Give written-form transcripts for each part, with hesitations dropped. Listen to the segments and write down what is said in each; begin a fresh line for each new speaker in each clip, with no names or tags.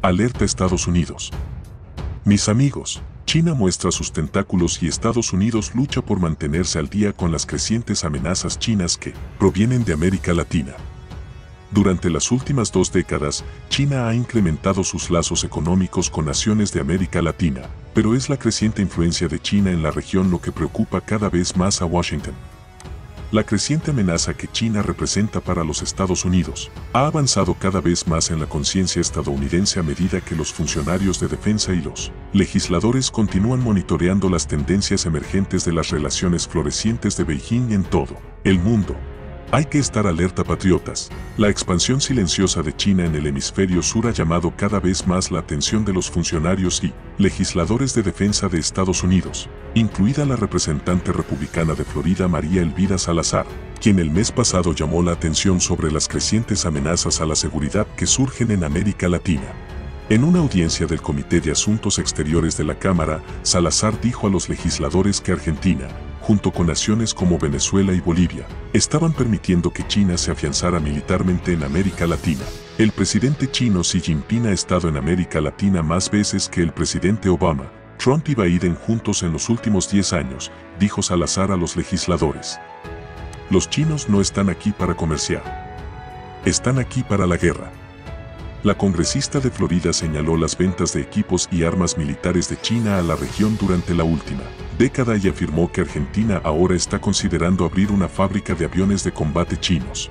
Alerta Estados Unidos. Mis amigos, China muestra sus tentáculos y Estados Unidos lucha por mantenerse al día con las crecientes amenazas chinas que provienen de América Latina. Durante las últimas 2 décadas, China ha incrementado sus lazos económicos con naciones de América Latina, pero es la creciente influencia de China en la región lo que preocupa cada vez más a Washington. La creciente amenaza que China representa para los Estados Unidos ha avanzado cada vez más en la conciencia estadounidense a medida que los funcionarios de defensa y los legisladores continúan monitoreando las tendencias emergentes de las relaciones florecientes de Beijing en todo el mundo. Hay que estar alerta, patriotas. La expansión silenciosa de China en el hemisferio sur ha llamado cada vez más la atención de los funcionarios y legisladores de defensa de Estados Unidos, incluida la representante republicana de Florida María Elvira Salazar, quien el mes pasado llamó la atención sobre las crecientes amenazas a la seguridad que surgen en América Latina. En una audiencia del Comité de Asuntos Exteriores de la Cámara, Salazar dijo a los legisladores que Argentina, junto con naciones como Venezuela y Bolivia, estaban permitiendo que China se afianzara militarmente en América Latina. El presidente chino Xi Jinping ha estado en América Latina más veces que el presidente Obama, Trump y Biden juntos en los últimos 10 años, dijo Salazar a los legisladores. Los chinos no están aquí para comerciar. Están aquí para la guerra. La congresista de Florida señaló las ventas de equipos y armas militares de China a la región durante la última década y afirmó que Argentina ahora está considerando abrir una fábrica de aviones de combate chinos.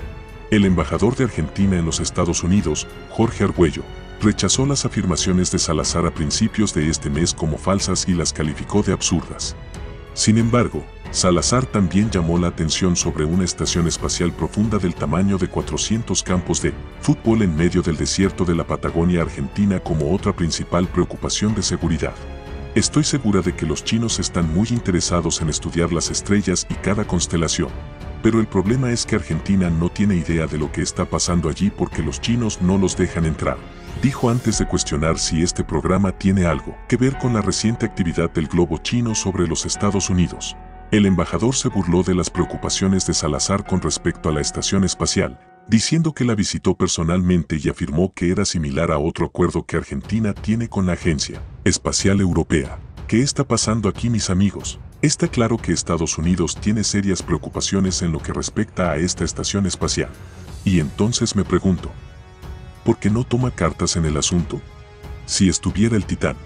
El embajador de Argentina en los Estados Unidos, Jorge Argüello, rechazó las afirmaciones de Salazar a principios de este mes como falsas y las calificó de absurdas. Sin embargo, Salazar también llamó la atención sobre una estación espacial profunda del tamaño de 400 campos de fútbol en medio del desierto de la Patagonia Argentina como otra principal preocupación de seguridad. Estoy segura de que los chinos están muy interesados en estudiar las estrellas y cada constelación. Pero el problema es que Argentina no tiene idea de lo que está pasando allí porque los chinos no los dejan entrar, dijo antes de cuestionar si este programa tiene algo que ver con la reciente actividad del globo chino sobre los Estados Unidos. El embajador se burló de las preocupaciones de Salazar con respecto a la estación espacial, diciendo que la visitó personalmente y afirmó que era similar a otro acuerdo que Argentina tiene con la Agencia Espacial Europea. ¿Qué está pasando aquí, mis amigos? Está claro que Estados Unidos tiene serias preocupaciones en lo que respecta a esta estación espacial. Y entonces me pregunto, ¿por qué no toma cartas en el asunto? Si estuviera el Titán,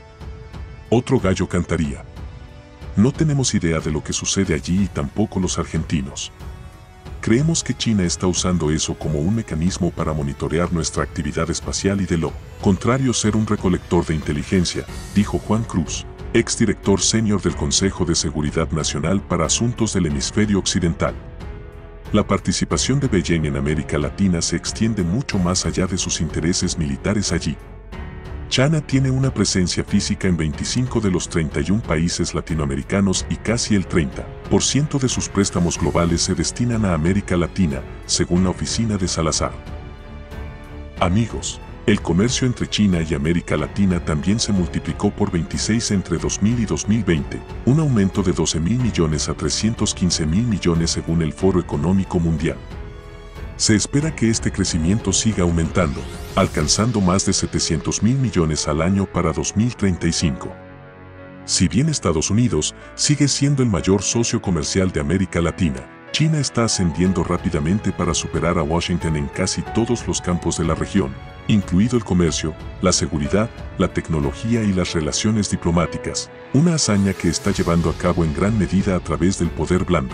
otro gallo cantaría. No tenemos idea de lo que sucede allí y tampoco los argentinos. Creemos que China está usando eso como un mecanismo para monitorear nuestra actividad espacial y de lo contrario ser un recolector de inteligencia, dijo Juan Cruz, exdirector senior del Consejo de Seguridad Nacional para Asuntos del Hemisferio Occidental. La participación de Beijing en América Latina se extiende mucho más allá de sus intereses militares allí. China tiene una presencia física en 25 de los 31 países latinoamericanos y casi el 30% de sus préstamos globales se destinan a América Latina, según la oficina de Salazar. Amigos, el comercio entre China y América Latina también se multiplicó por 26 entre 2000 y 2020, un aumento de 12.000 millones a 315.000 millones según el Foro Económico Mundial. Se espera que este crecimiento siga aumentando, alcanzando más de 700.000 millones al año para 2035. Si bien Estados Unidos sigue siendo el mayor socio comercial de América Latina, China está ascendiendo rápidamente para superar a Washington en casi todos los campos de la región, incluido el comercio, la seguridad, la tecnología y las relaciones diplomáticas, una hazaña que está llevando a cabo en gran medida a través del poder blando.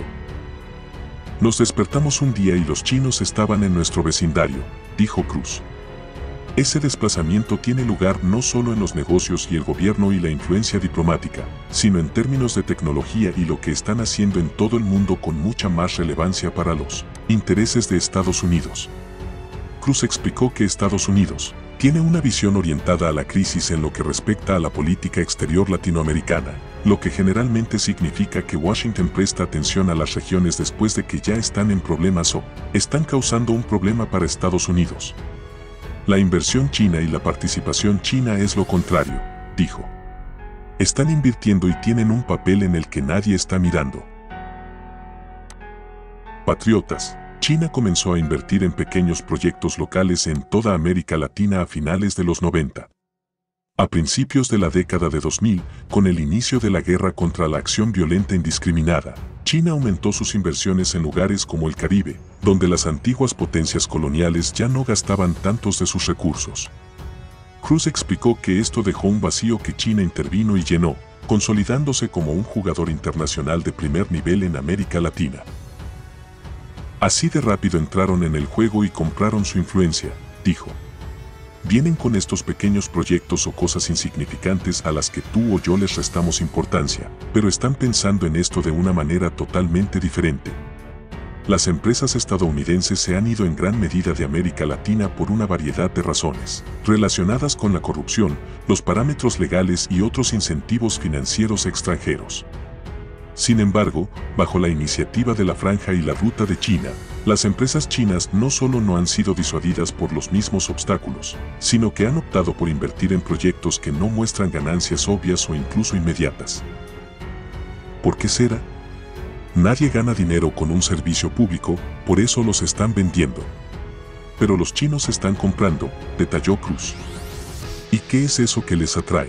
Nos despertamos un día y los chinos estaban en nuestro vecindario, dijo Cruz. Ese desplazamiento tiene lugar no solo en los negocios y el gobierno y la influencia diplomática, sino en términos de tecnología y lo que están haciendo en todo el mundo con mucha más relevancia para los intereses de Estados Unidos. Cruz explicó que Estados Unidos tiene una visión orientada a la crisis en lo que respecta a la política exterior latinoamericana, lo que generalmente significa que Washington presta atención a las regiones después de que ya están en problemas o están causando un problema para Estados Unidos. La inversión china y la participación china es lo contrario, dijo. Están invirtiendo y tienen un papel en el que nadie está mirando. Patriotas, China comenzó a invertir en pequeños proyectos locales en toda América Latina a finales de los 90. A principios de la década de 2000, con el inicio de la guerra contra la acción violenta indiscriminada, China aumentó sus inversiones en lugares como el Caribe, donde las antiguas potencias coloniales ya no gastaban tantos de sus recursos. Cruz explicó que esto dejó un vacío que China intervino y llenó, consolidándose como un jugador internacional de primer nivel en América Latina. Así de rápido entraron en el juego y compraron su influencia, dijo. Vienen con estos pequeños proyectos o cosas insignificantes a las que tú o yo les restamos importancia, pero están pensando en esto de una manera totalmente diferente. Las empresas estadounidenses se han ido en gran medida de América Latina por una variedad de razones, relacionadas con la corrupción, los parámetros legales y otros incentivos financieros extranjeros. Sin embargo, bajo la iniciativa de la Franja y la Ruta de China, las empresas chinas no solo no han sido disuadidas por los mismos obstáculos, sino que han optado por invertir en proyectos que no muestran ganancias obvias o incluso inmediatas. ¿Por qué será? Nadie gana dinero con un servicio público, por eso los están vendiendo. Pero los chinos están comprando, detalló Cruz. ¿Y qué es eso que les atrae?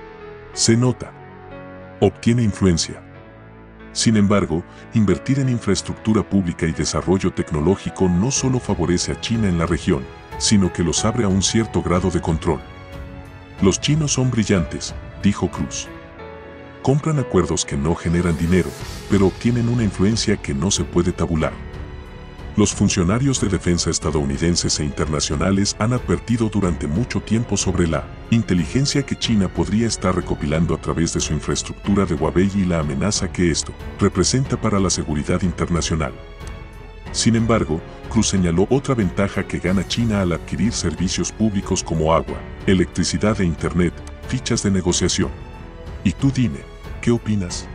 Se nota. Obtiene influencia. Sin embargo, invertir en infraestructura pública y desarrollo tecnológico no solo favorece a China en la región, sino que los abre a un cierto grado de control. Los chinos son brillantes, dijo Cruz. Compran acuerdos que no generan dinero, pero obtienen una influencia que no se puede tabular. Los funcionarios de defensa estadounidenses e internacionales han advertido durante mucho tiempo sobre la inteligencia que China podría estar recopilando a través de su infraestructura de Huawei y la amenaza que esto representa para la seguridad internacional. Sin embargo, Cruz señaló otra ventaja que gana China al adquirir servicios públicos como agua, electricidad e internet, fichas de negociación. Y tú dime, ¿qué opinas?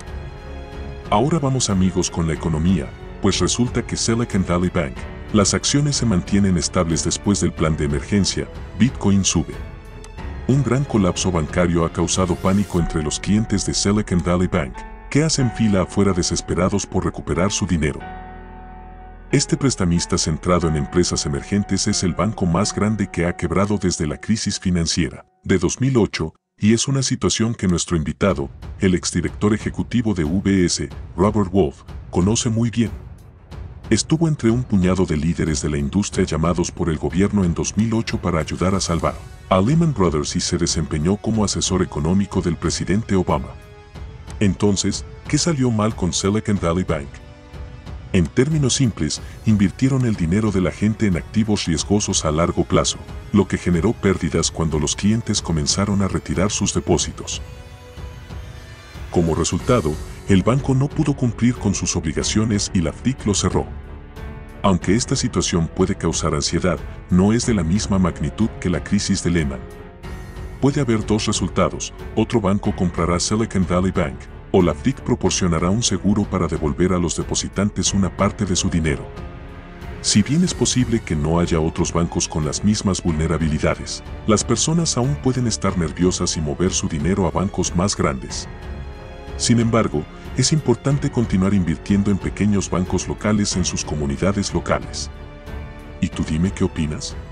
Ahora vamos amigos con la economía. Pues resulta que Silicon Valley Bank, las acciones se mantienen estables después del plan de emergencia, Bitcoin sube. Un gran colapso bancario ha causado pánico entre los clientes de Silicon Valley Bank, que hacen fila afuera desesperados por recuperar su dinero. Este prestamista centrado en empresas emergentes es el banco más grande que ha quebrado desde la crisis financiera de 2008, y es una situación que nuestro invitado, el exdirector ejecutivo de UBS, Robert Wolf, conoce muy bien. Estuvo entre un puñado de líderes de la industria llamados por el gobierno en 2008 para ayudar a salvar a Lehman Brothers y se desempeñó como asesor económico del presidente Obama. Entonces, ¿qué salió mal con Silicon Valley Bank? En términos simples, invirtieron el dinero de la gente en activos riesgosos a largo plazo, lo que generó pérdidas cuando los clientes comenzaron a retirar sus depósitos. Como resultado, el banco no pudo cumplir con sus obligaciones y la FDIC lo cerró. Aunque esta situación puede causar ansiedad, no es de la misma magnitud que la crisis de Lehman. Puede haber dos resultados: otro banco comprará Silicon Valley Bank, o la FDIC proporcionará un seguro para devolver a los depositantes una parte de su dinero. Si bien es posible que no haya otros bancos con las mismas vulnerabilidades, las personas aún pueden estar nerviosas y mover su dinero a bancos más grandes. Sin embargo, es importante continuar invirtiendo en pequeños bancos locales en sus comunidades locales. ¿Y tú dime qué opinas?